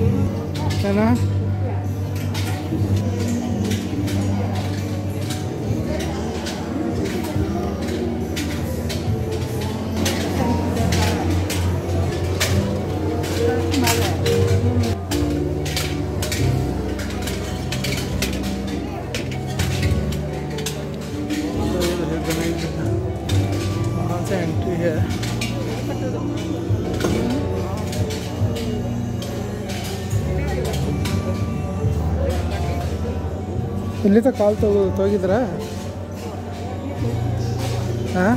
है ना। वहाँ से एंट्री है। ಇಲ್ಲಿ तो ಕಾಲ್ ತೋಗಿದ್ರ हाँ।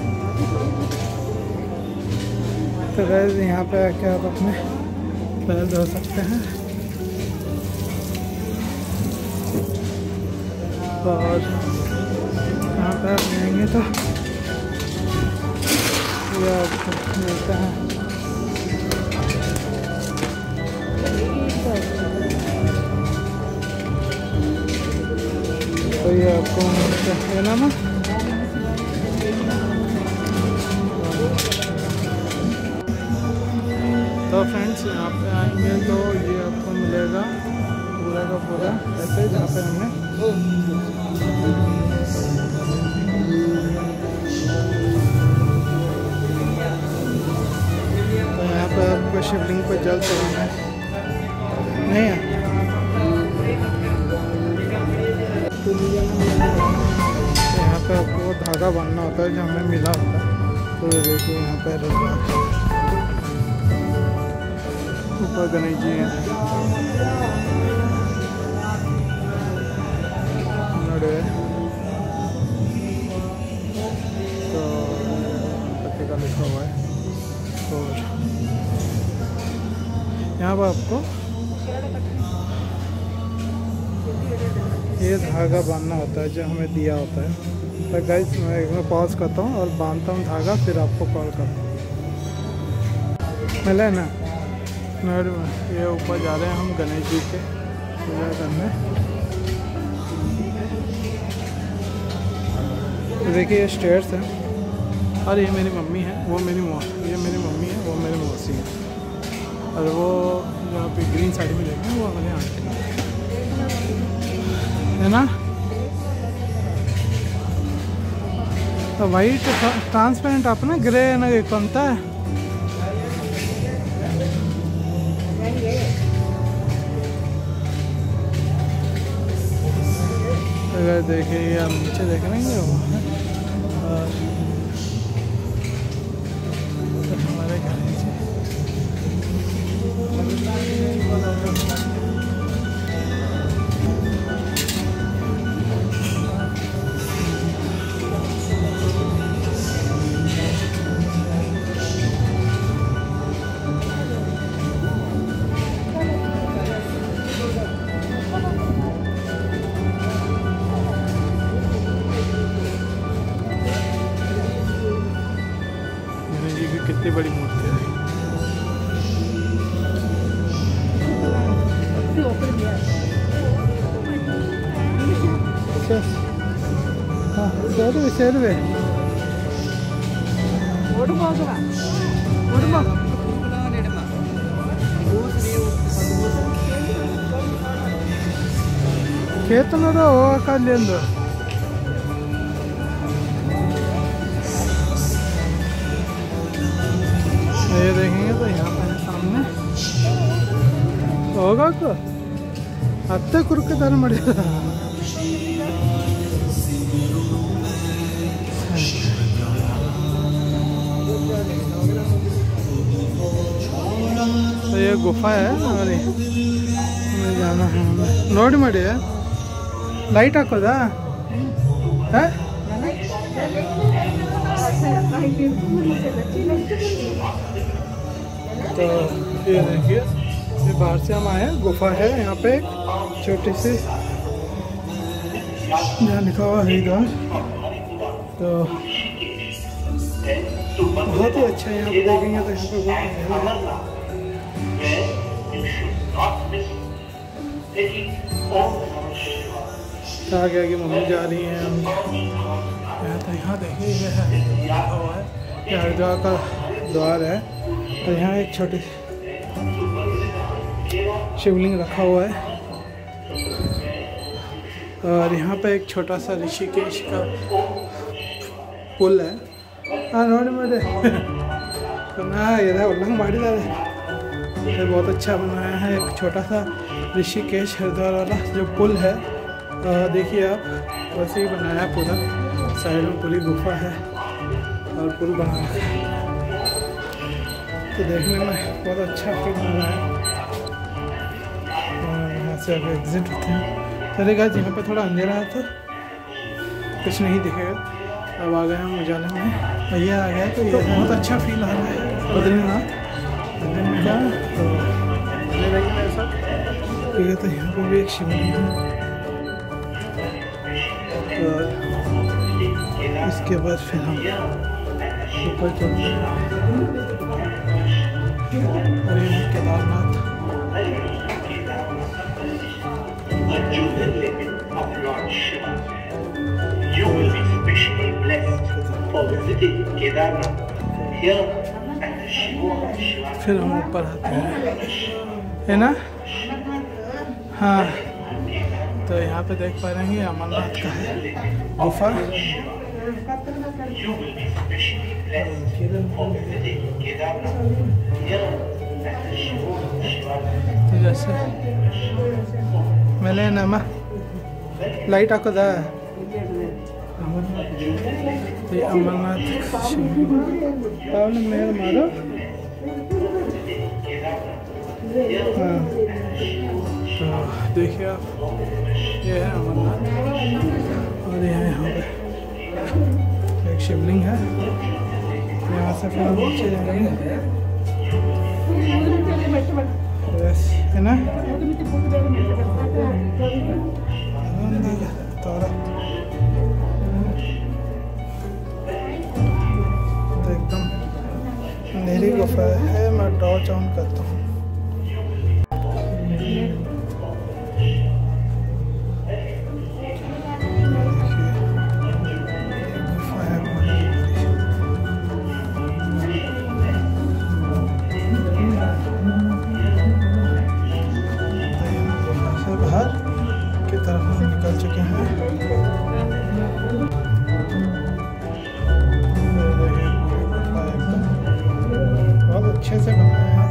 तो गाइस यहाँ पे आके आप अपने पैर धो सकते हैं और यहाँ पे आप जाएंगे तो ये आपको मिलता है। तो ये आपको मिलता है ना। तो फ्रेंड्स यहाँ पे आएंगे तो ये आपको मिलेगा पूरा का पूरा ऐसे जहाँ पे हमने तो यहाँ पे आपको शिवलिंग पे जल चढ़ाना है नहीं है। तो यहाँ पे आपको धागा बांधना होता है जो हमें मिला होता है। तो देखिए यहाँ पे ऊपर गणेश जी हैं। तो पत्ते का लिखा हुआ है और यहाँ पर आपको ये धागा बांधना होता है जो हमें दिया होता है। तो गाइस मैं पॉज करता हूँ और बांधता हूँ धागा, फिर आपको कॉल करता हूँ। मिला है ना। ये ऊपर जा रहे हैं हम गणेश जी के पूजा करने। तो देखिए ये स्टेयर्स हैं और ये मेरी मम्मी है, वो मेरी ये मेरी मम्मी है, वो मेरी मौसी है और वो जहाँ पे ग्रीन साड़ी में देखें वो हमारे आंटी है ना। तो वाइट ट्रांसपेरेंट अपना ग्रे ना कौनता है। अगर देखिए आप नीचे देख रहे हैं वो और तो हमारे घर नीचे कितनी बड़ी मूर्ति है। खेतनों होगा ये देखेंगे तो यहाँ पे सामने होगा तो अत्ते कुरुके दर मड़े तो ये गुफा है हमारी जाना है नोड़ी मड़ी है लाइट हाकोदा है। तो ये देखिए ये बाहर से हम आए हैं, गुफा है यहाँ पे छोटी सी जहाँ लिखा हुआ हरिद्वार। तो बहुत ही अच्छा है यहाँ पे देखेंगे तो यहाँ पे बहुत आगे आगे मम्मी जा रही हैं हम। तो यहाँ देखिए ये है हरिद्वार का द्वार है। तो यहाँ एक शिवलिंग रखा हुआ है। और यहाँ पे एक छोटा सा ऋषिकेश का पुल है। ನೋಡಿ इधर उल्लंघ ಮಾಡಿದ್ದಾರೆ। ये बहुत अच्छा बनाया है, एक छोटा सा ऋषिकेश हरिद्वार वाला जो पुल है। देखिए आप, वैसे ही बनाया पूरा, साइड में पूरी गुफा है और पुल बना रखा है, तो देखने में बहुत अच्छा फील हो रहा है। और यहाँ से अब एग्जिट होते हैं। चलेगा, यहाँ पे थोड़ा अंधेरा है तो कुछ नहीं दिखेगा। अब आ गए हम उजाले में, भैया आ गया, तो ये बहुत अच्छा फील आ रहा है। बद्रीनाथ में क्या तो ऐसा ठीक है। तो यहाँ पर भी एक शिवलिंग है, और इसके बाद फिर हम ऊपर चलते हैं। और ये केदारनाथ, फिर हम ऊपर आते हैं, है ना। हाँ, तो यहाँ पे देख पा रहे हैं अमरनाथ का है गुफा। तो जैसे मैंने नमा लाइट हाकोदा, तो ये अमरनाथ पावन मेहर मारो। हाँ, तो देखिए आप, ये है अमरनाथ, और यहाँ पे एक शिवलिंग है। यहाँ से फिर हम नीचे जाएंगे, है ना। तो एकदम अंधेरी गुफा है। मैं टॉर्च ऑन करता हूँ। निकल चुके हैं। बहुत अच्छे से बनाया है।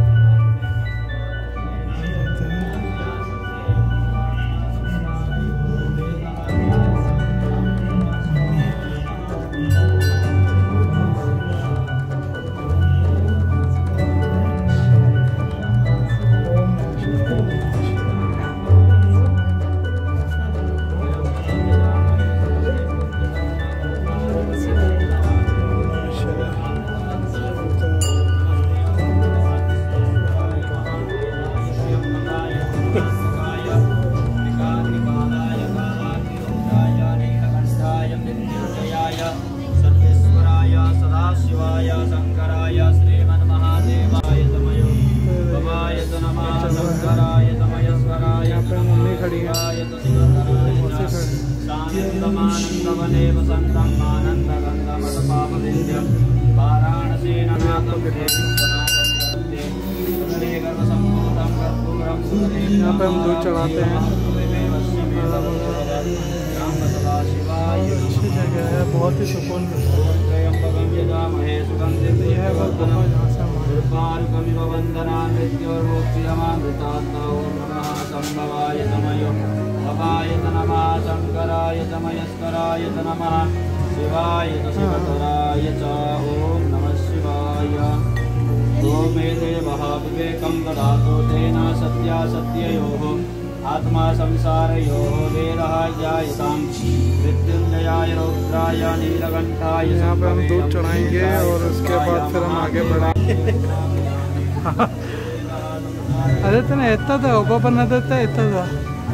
यहाँ पे हम दूध चढ़ाते हैं। अच्छी जगह है, बहुत ही सुकून मिलता है। यह है बस गुफा जहाँ से शिवाय शिवतराय च ओम नमः शिवाय। मे देवः विवेकं ददातु तेन सत्यासत्ययोः आत्मा संसारयोः वेदः ज्ञायतां मृत्युंजयाय रुद्राय नीलकंठाय। यहाँ पे हम दूध चढ़ाएंगे और उसके बाद फिर हम आगे बढ़ेंगे। अरे तेने इतना था ऊपर बना देता है, इतना था।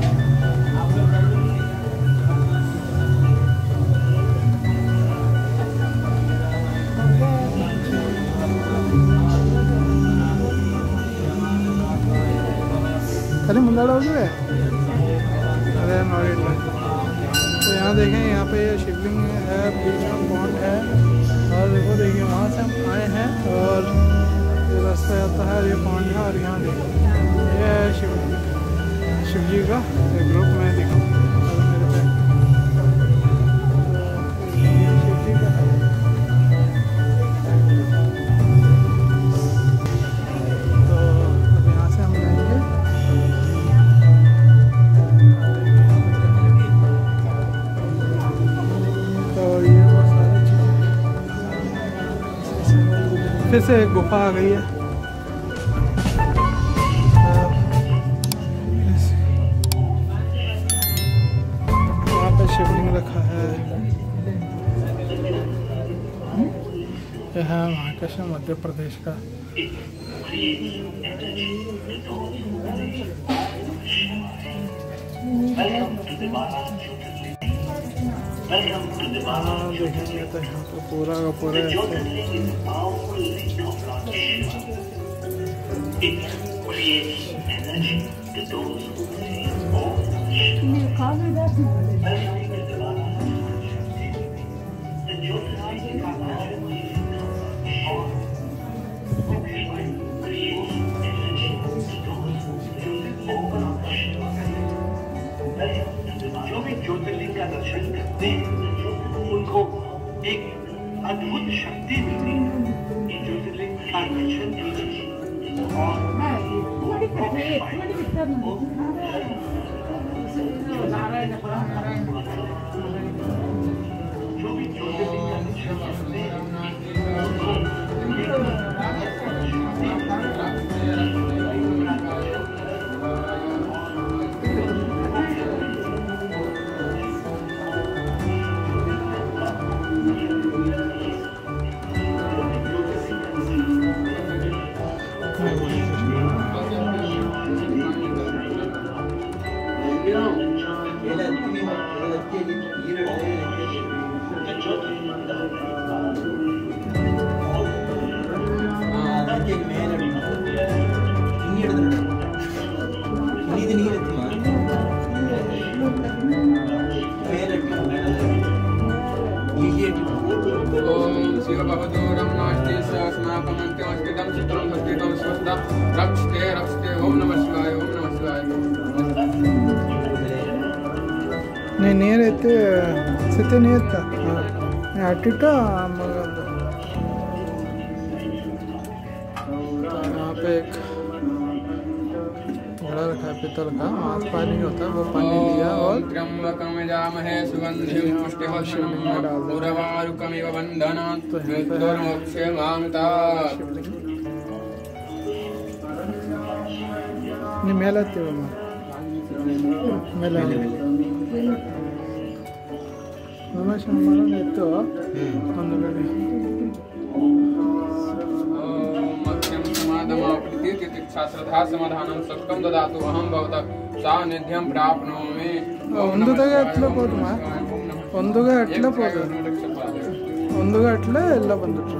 अरे मुंडाड़ा हो गया। अरे नॉलेज में तो यहाँ देखें, यहाँ पे ये शिवलिंग है, बीच में पॉन्ड है। और देखो देखिए, वहाँ से हम आए हैं और ये रास्ता जाता है, ये पॉइंट है। और यहाँ देखो ये है शिव जी का ग्रुप में देखो मेरे पे शिव जी का है। तो अब यहाँ से हम जाएंगे तो ये बहुत सारी चीज़ें। फिर से एक गुफा आ गई है। शिवलिंग रखा है। यह है महाकाशी मध्य प्रदेश का। देखेंगे तो यहाँ पे पूरा का पूरा जो भी ज्योतिर्लिंग का दर्शन करते हैं उनको एक अद्भुत शक्ति मिलती है। ज्योतिर्लिंग का दर्शन जो भी ज्योतिर्लिंग का दर्शन करते हैं नहीं रहते स्थिति नहीं था अट्टिट यहाँ पे एक घड़ा रखा है पित्तल का। वहाँ पानी होता है, वो पानी लिया और ಮೇಲತ್ತಿ ಮೇಲೆ ರಮೇಶ್ ಮಾಡೋಣ ಇತ್ತು ಒಂದು ಗಡಿ श्रद्धा समाधानं सत्कं ददातु अहं भवतः सान्निध्यं प्राप्नोमि। ಒಂದುಗೆ ಹತ್ಲಬಹುದು ಒಂದುಗೆ ಹತ್ಲಬಹುದು ಒಂದುಗೆ ಹತ್ಲೆ ಎಲ್ಲ ಬಂದ್ಬಿಟ್ರು.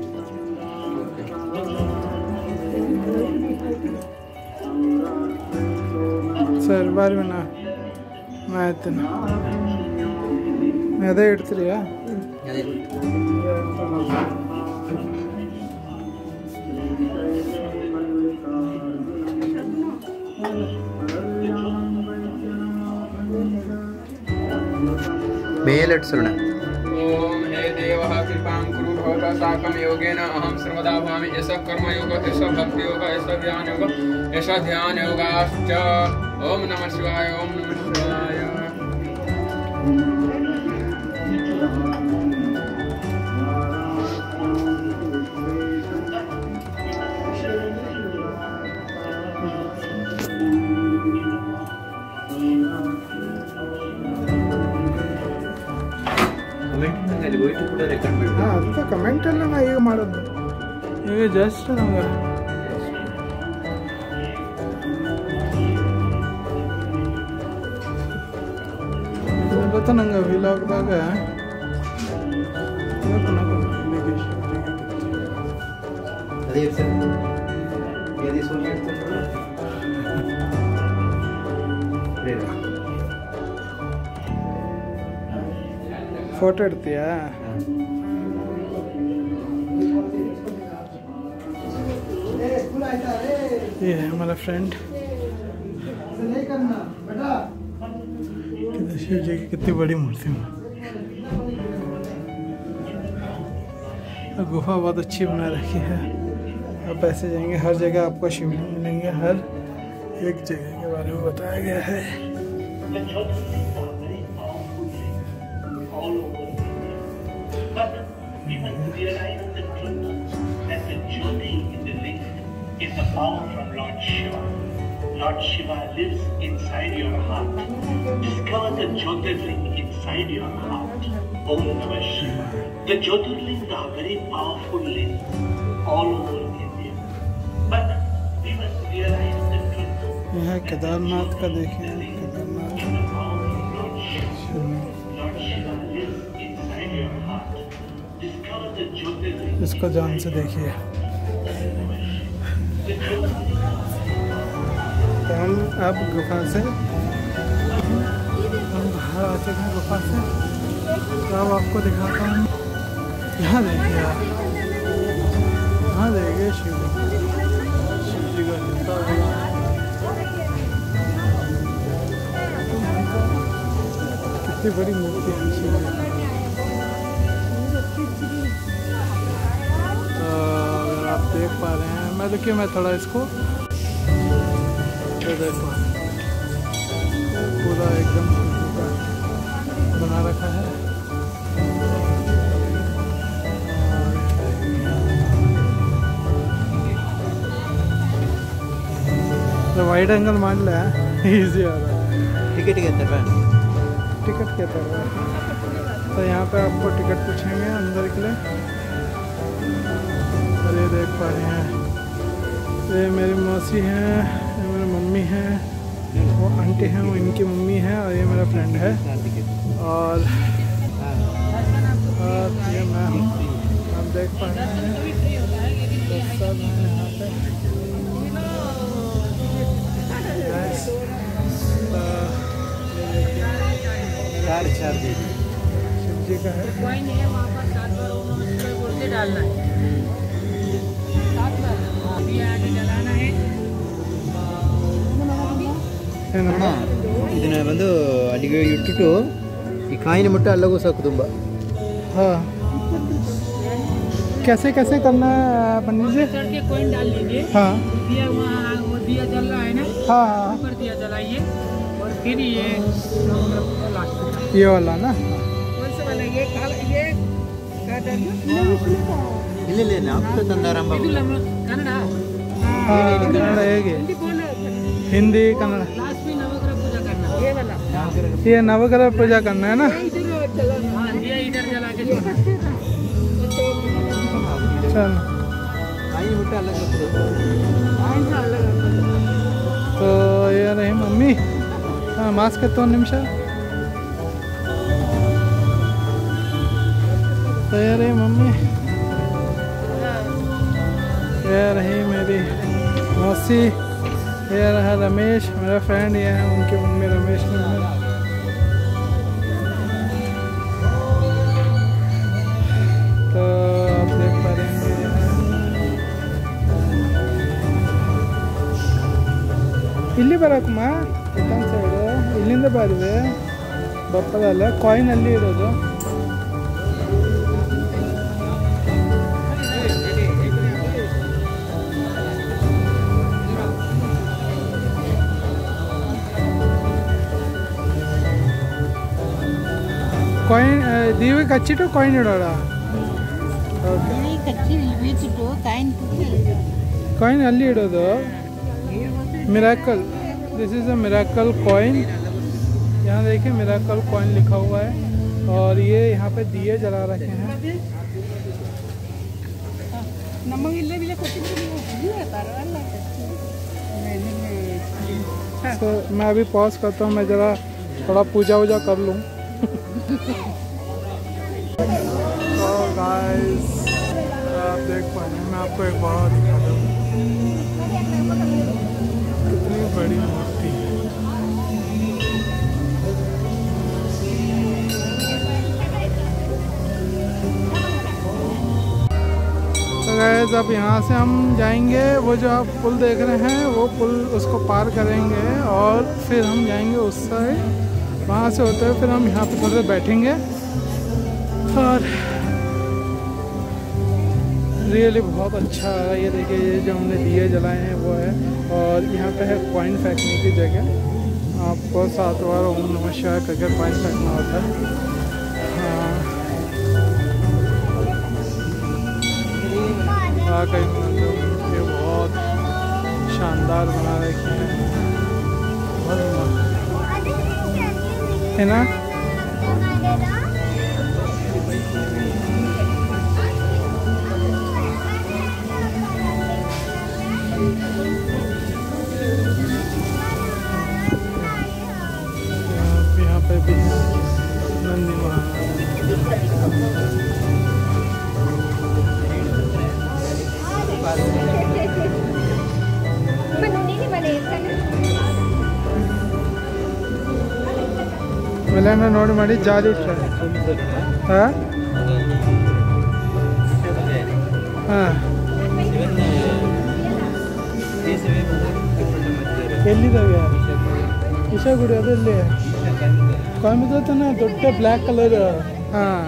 ಸರಿ ಬಾರಿ ನಾ ಆಯ್ತೇನೆ ಅದೇ ಇಡ್ತೀರಿಯಾ? ಮೇಲಿಡ್ಸೋಣ. ओम हे देवः कृपां कुरु भवतः साकं योगेन अहं सर्वदा भवामि। एषः कर्मयोगः, एषः भक्तियोगः, एषः ज्ञानयोगः, एषः ध्यानयोगाश्च। ओम नमः शिवाय, ओम नमः शिवाय। ಅಂತ ಕಮೆಂಟ್ ಎಲ್ಲ ನಾ ಈಗ ಮಾಡೋದು ಈಗ ಜಸ್ಟ್ ನಮ್ಗೆ ಗೊತ್ತಾ ನಂಗೆ ವಿಲಾಗ್ದಾಗ ಫೋಟೋ ಇಡ್ತೀಯಾ? ये है हमारा फ्रेंड। शिव जी की कितनी बड़ी मूर्ति है। गुफा बहुत अच्छी बना रखी है। आप ऐसे जाएंगे हर जगह आपको शिवलिंग मिलेंगे, हर एक जगह के बारे में बताया गया है। Lord Shiva lives inside your heart. Discover the Jyotirling inside your heart. Om Namah Shiva. The Jyotirlings are very powerful links all over India. But we must realize the truth. यह केदारनाथ का देखिए, Kedarnath. Lord Shiva lives inside your heart. Discover the Jyotirling. इसको ध्यान से देखिए। तो हम अब गुफा से हम बाहर आ चुके हैं गुफा से। तो अब आपको दिखाता हूँ। यहाँ देखिए आप, यहाँ देखिए शिव जी का जूता हुआ। कितनी बड़ी मूर्ति है शिव जी। तो अगर आप देख पा रहे हैं, मैं देखिए मैं थोड़ा इसको देखो, पूरा एकदम बना रखा है। तो वाइड एंगल मान लिया, इजी आ रहा है। टिकट कहते हैं, टिकट कहते हैं। तो यहाँ पे आपको टिकट पूछेंगे अंदर के लिए। और ये देख पा रहे हैं, ये मेरी मौसी हैं, मेरी मम्मी हैं, वो आंटी हैं, वो इनकी मम्मी है, और ये मेरा फ्रेंड है, और ये मैं हूँ। आप देख पा रहे हैं तो सब हैं यहाँ पे। शिव जी का है। डालना है, जलाना है। ಇದನ್ನ ಬಂದು ಅಲ್ಲಿಗೆ ಇಟ್ಟಿಟ್ಟು ಈ ಕಾಯಿನ ಮುಟ್ಟ ಅಲ್ಲಗೋಸಕ್ಕೆ ತುಂಬ। हाँ, कैसे कैसे करना है पंडित जी? चढ़ के कोइन डाल लीजिए। हाँ दिया वहाँ, वो दिया जल रहा है ना, हाँ हाँ, ऊपर दिया जलाइए और फिर ये लास्ट ये वाला ना। कौन सा वाला? ये क्या डालना? ಇಲ್ಲ ಇಲ್ಲ ನಾವು ತಂದಾರಂಬ ಇದು ಕನ್ನಡ। हाँ कन्नड़ है ये, हिंदी बोलो। हिंदी कन्नड़। लास्ट में नवग्रह पूजा करना, ये वाला। ये नवग्रह पूजा करना है ना। हाँ, दिया इधर जला के छोड़ना। चल, ಕಾಯಿನ ಮುಟ್ಟ ಅಲ್ಲಗ तो ये रही मम्मी। हाँ, मास्क तो निमिष। तो ये रही मम्मी, ये रही मेरी मौसी, ये रहा रमेश मेरा फ्रेंड, ये है उनकी मम्मी रमेश मम्मी। तो आप देख पा रहे हैं ಇಲ್ಲಿ ಬರಕಮ್ಮ ಚಿಕನ್ ಸೈಡು ಇಲ್ಲಿಂದ ಬರಿದೆ ಬಪ್ಪದಲ್ಲ ಕಾಯಿನ್ ಅಲ್ಲಿ ಇರೋದು. ಕಾಯಿನ್ ದೀವಿ ಕಚ್ಚಿಟ್ಟು ಕಾಯಿನ್ ಇಡೋಣ. ಕಾಯಿನ್ ಅಲ್ಲಿ ಇಡೋದು. Miracle, this is a miracle coin. यहाँ देखिए मिराकल कॉइन लिखा हुआ है, और ये यहाँ पे दिए जला रखे हैं। तो मैं अभी पॉज करता हूँ, मैं ज़रा थोड़ा पूजा वूजा कर लूँ। तो गाइस आप देख पाए, मैं आपको एक बार दिखा दूँ कितनी बड़ी मूर्ति है। तो गाइस गाइस अब यहाँ से हम जाएंगे, वो जो आप पुल देख रहे हैं वो पुल, उसको पार करेंगे और फिर हम जाएंगे उस साइड। वहाँ से होते हुए फिर हम यहाँ पे थोड़े बैठेंगे और रियली बहुत अच्छा है। ये देखिए ये जो हमने दिए जलाए हैं वो है, और यहाँ पे है कॉइन फेंकने की जगह। आपको 7 बार ओम नमः शिवाय करके कॉइन फेंकना होता है। हाँ कहीं ये बहुत शानदार बना रखे हैं, बहुत है ना। यहाँ पे भी नंदी महाराज ವಿಲನ ನೋಡಿ ಮಾಡಿ ಜಾಲಿ ಇಟ್ಟಾರೆ. ಹಾಂ ಹಾಂ ಎಲ್ಲಿದ್ದಾವೆ ಇಶಾ ಗುಡಿ? ಅದರಲ್ಲಿ ಕೊಯಂಬತ್ತೂರು ತಾನೆ ದೊಡ್ಡ ಬ್ಲ್ಯಾಕ್ ಕಲರ್. ಹಾಂ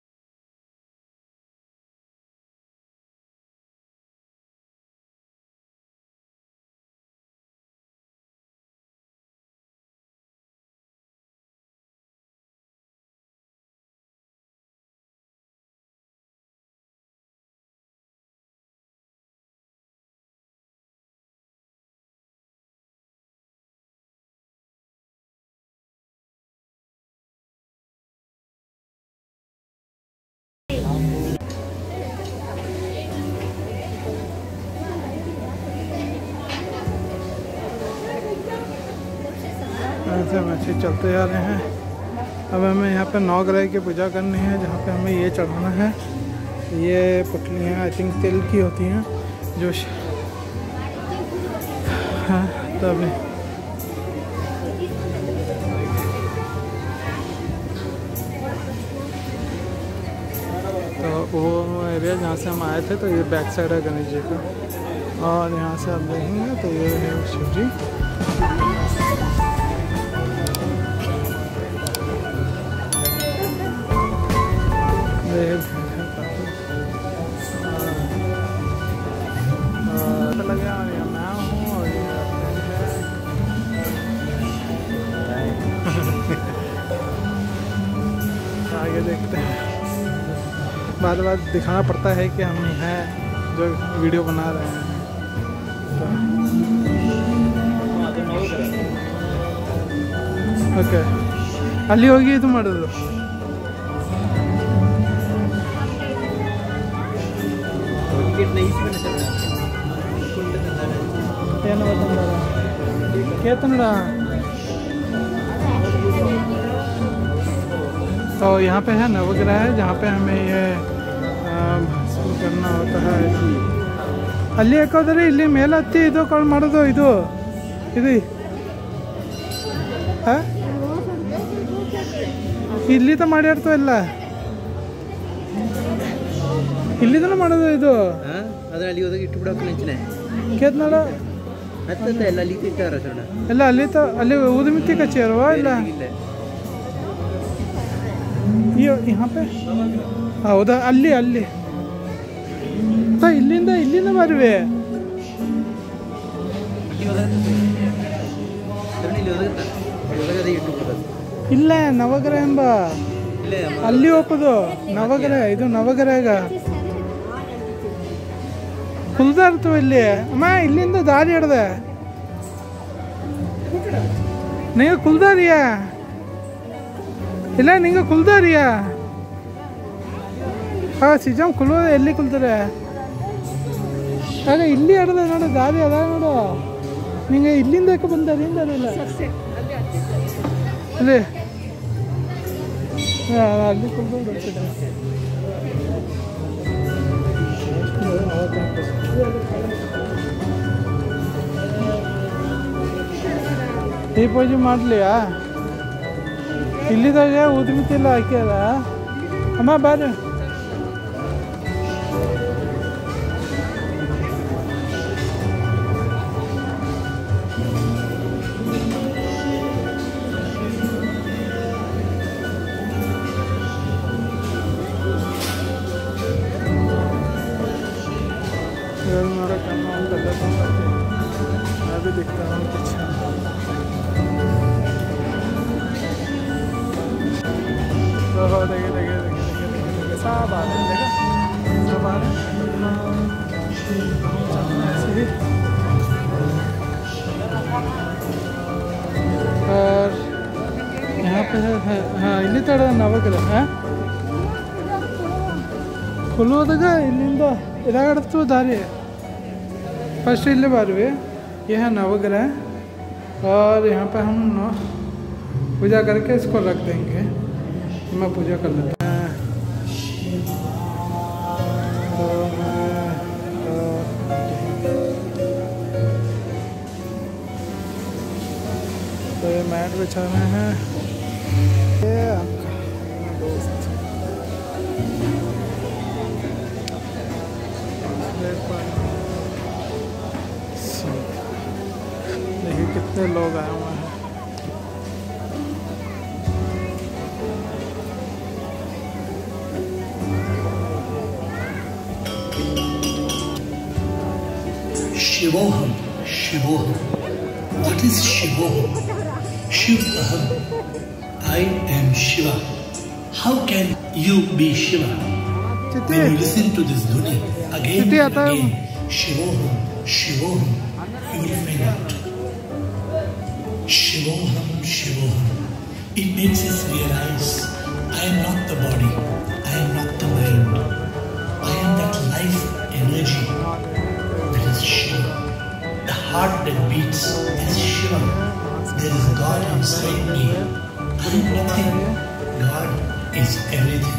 ऐसे वैसे चलते जा रहे हैं। अब हमें यहाँ पे 9 ग्रह की पूजा करनी है, जहाँ पे हमें ये चढ़ाना है। ये पुतलियाँ आई थिंक तिल की होती हैं जो हाँ तभी तो वो एरिया जहाँ से हम आए थे, तो ये बैक साइड है गणेश जी का, और यहाँ से आप देखेंगे तो ये है शिव जी। लगे और ये मैं हूँ और ये आगे देखते हैं। बार बार दिखाना पड़ता है कि हम हैं जो वीडियो बना रहे हैं। ओके ಅಲ್ಲಿ ಹೋಗಿ ಇದು ಮಾಡೋದು ಏನು केतनड़। तो यहाँ पे है नवग्रह है, जहाँ पे हमें ये भस्म करना होता है। ಅಲ್ಲಿ ಯಾಕೋದ್ರೆ ಇಲ್ಲಿ ಮೇಲೆ ಹತ್ತಿ ಇದು ಕಾಲ್ ಮಾಡೋದು ಇದು ಇದು ಹಾಂ ಇಲ್ಲಿ ತ ಮಾಡ್ಯಾಡ್ತು ಎಲ್ಲ ಇಲ್ಲಿದನ ಮಾಡೋದು ಇದು ಅದನ್ನ ಅಲ್ಲಿ ಹೋದಾಗ ಇಟ್ಟು ಬಿಡೋಕೆ ನೆಂಚಿನೆ ಕೇತ್ನಾಳ ಹತ್ತತ್ತ ಎಲ್ಲ ಅಲ್ಲಿ ತಿಂತಾರ ಸಣ್ಣ ಎಲ್ಲ ಅಲ್ಲಿ ತ ಅಲ್ಲಿ ಊದುಮಿತ್ತಿ ಕಚ್ಚಿಯಲ್ವಾ ಇಲ್ಲ यहाँ पे ಹೌದಾ ಅಲ್ಲಿ ಅಲ್ಲಿ ಇಲ್ಲಿಂದ ಇಲ್ಲಿಂದ ಬರುವೆ ಇಲ್ಲ ನವಗ್ರಹ ಎಂಬ ಅಲ್ಲಿ ಹೋಗೋದು ನವಗ್ರಹ ಇದು ನವಗ್ರಹ ಕುಲ್ದ ಇರ್ತವೆ ಇಲ್ಲಿ ಅಮ್ಮ ಇಲ್ಲಿಂದ ದಾರಿ ಹಿಡ್ದೆ ನೀವು ಕುಲ್ದಾರಿಯಾ ಇಲ್ಲ ನಿಂಗೆ ಕುಲ್ದಾರಿಯಾ ಹಾಂ ಸಿಜಾಮ್ ಕುಲ್ವ ಎಲ್ಲಿ ಕುಲ್ತಾರೆ ಆಗ ಇಲ್ಲಿ ಹಿಡ್ದೆ ನೋಡು ದಾರಿ ಅದ ನೋಡು ನಿಂಗೆ ಇಲ್ಲಿಂದ ಯಾಕೆ ಬಂದಾರಿ ಇಲ್ಲ ಅಲ್ಲಿ ಅಲ್ಲಿ ಕುಲ್ದು ಈ ಪೂಜೆ ಮಾಡಲಿಯಾ ಇಲ್ಲಿದಾಗ ಊದ್ಮಿತಿಲ್ಲ ಹಾಕ್ಯದ ಅಮ್ಮ ಬಾರಿ भी दिखता है बहुत अच्छा। तो देखिए देखिए देखिए देखिए देखिए सब आ रहे हैं, देखो सब आ रहे हैं ऐसे ही। और यहाँ पे है हाँ ಇಲ್ಲಿ ತಡ ನವಗ್ರಹ खुलೋದಾಗ ಇಲ್ಲಿಂದ ಇದಾಗಡ್ತು ದಾರಿ फर्स्ट इल्ले बारवे यह है नवग्रह और यहाँ पे हम पूजा करके इसको रख देंगे। मैं पूजा कर लेता हूँ। तो ये मैट बिछा रहे हैं, ये आपका दोस्त देखिए कितने लोग आए हुए हैं। शिवोहम शिवोहम। What is शिवोहम? शिवहम। I am Shiva. How can you be Shiva? When you listen to this dhuni again and again, शिवोहम शिवोहम, you will find out. शिवोहम शिवोहम. It makes us realize I am not the body, I am not the mind, I am that life energy that is Shiva. The heart that beats is Shiva. There is God inside me. I am nothing. God is everything.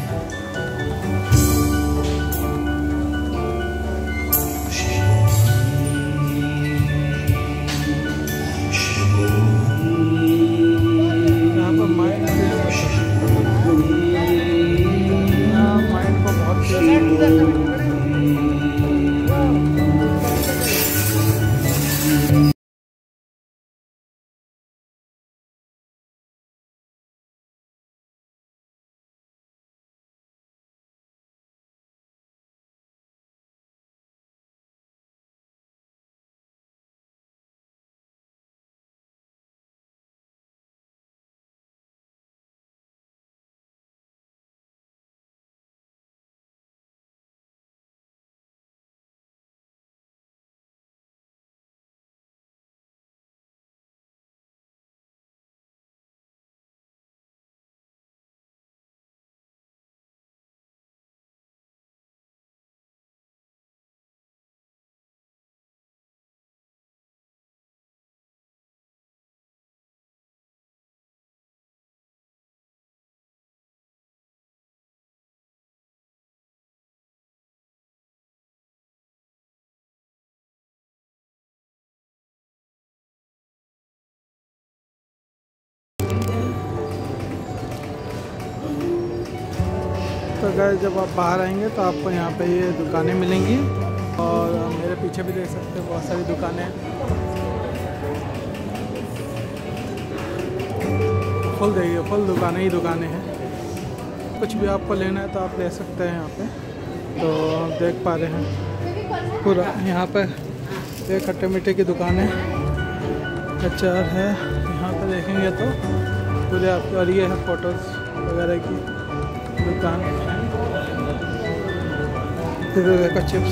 तो guys जब आप बाहर आएंगे तो आपको यहाँ पे ये दुकानें मिलेंगी और मेरे पीछे भी देख सकते हैं बहुत सारी दुकानें फुल देखिए फुल दुकानें ही दुकानें हैं। कुछ भी आपको लेना है तो आप ले सकते हैं यहाँ पे। तो आप देख पा रहे हैं पूरा यहाँ पे ये खट्टे मीठे की दुकान है, अचार है यहाँ पे देखेंगे तो पूरे आपके। और ये है फोटोज़ वगैरह की दुकान, का चिप्स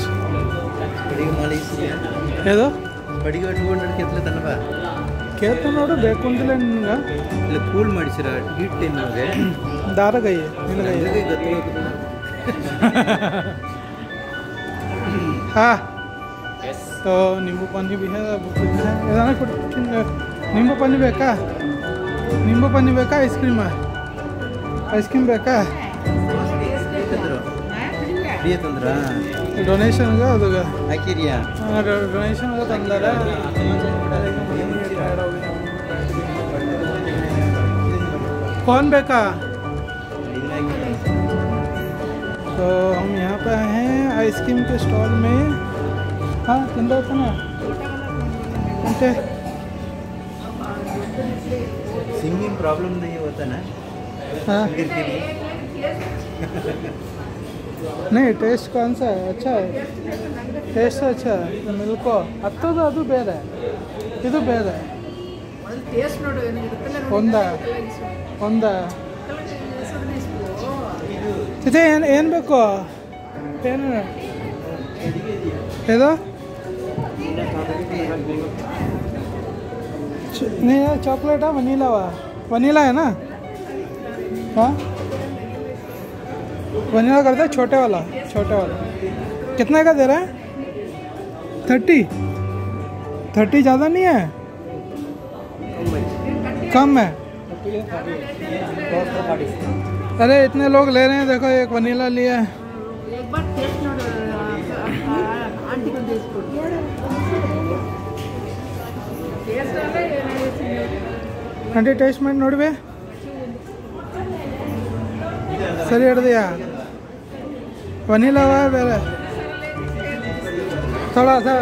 ఏదో ಬಡಿಗೆ 200 ಕೆತ್ತಲೆ ತನಕ ಕೇಳ್ತ ನೋಡು ಬೇಕು ಅಂತಿಲ್ಲ ನಿನ್ಗೆ ಇಲ್ಲ ಕೂಲ್ ಮಾಡಿಸಿರ ಹೀಟ್ ನಿಮಗೆ ದಾರಗೈ ನಿನಗೈ हाँ तो नींबू पानी भी है नींबू पानी ಬೇಕಾ नींबू पानी ಬೇಕಾ आइसक्रीम ಬೇಕಾ डोनेशन ಹಾಕಿರಿಯಾ डोनेशन ತಂದಾರ कौन बेका। तो हम यहाँ पे आए हैं आइसक्रीम के स्टॉल में। हाँ किंदा होता ना सिंगिंग प्रॉब्लम नहीं होता ना। हाँ नहीं टेस्ट कौन सा है अच्छा है टेस्ट अच्छा है मिल्को अब तो ಅದು ಬೇರೆ ಇದು ಬೇರೆ ಟೇಸ್ಟ್ ನೋಡು ಏನಿರುತ್ತಲ್ಲ ಒಂದ ಚಿತೆ ಏನು ಬೇಕು ಏನು ಇದು नहीं चॉकलेट है वनीला हुआ वनीला है ना हाँ वनीला करते हैं छोटे वाला कितने का दे रहा है 30 ज़्यादा नहीं है कम है अरे इतने लोग ले रहे हैं देखो एक वनीला लिया है एक बार टेस्ट ನೋಡು ಆಂಟಿ को टेस्ट ಕೊಡು ಟೇಸ್ಟ್ ಅಲ್ಲ ಏನಾಗುತ್ತೆ आंटी टेस्ट ಮಾಡಿ ನೋಡುವೆ ಸರಿ ಹಿಡ್ದಿಯಾ वनीला हुआ है ಬೇರೆ थोड़ा सा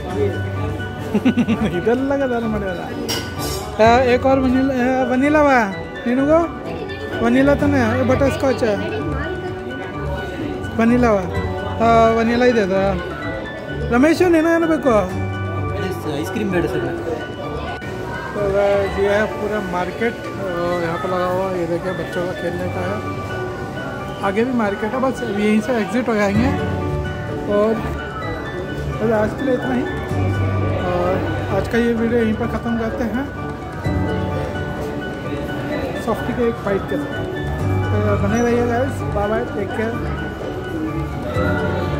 ಇದೆಲ್ಲ ಗದಾರ ಮಾಡ್ಯಾರ एक और वनीला हुआ ನಿನಗೂ वनीला ತಾನೆ बटर स्कॉच है वनीला हुआ वनीला ही दे दो रमेश ನೀನು ಏನು ಬೇಕು आइसक्रीम बेड सर तो ये है पूरा मार्केट यहाँ पर लगा हुआ ये देखिए बच्चों का खेलने का है आगे भी मार्केट है बस यहीं से एग्जिट हो जाएंगे और बस आज के लिए इतना ही और आज का ये वीडियो यहीं पर ख़त्म करते हैं सॉफ्टी के एक फाइट के साथ तो बने रहिए guys bye bye take care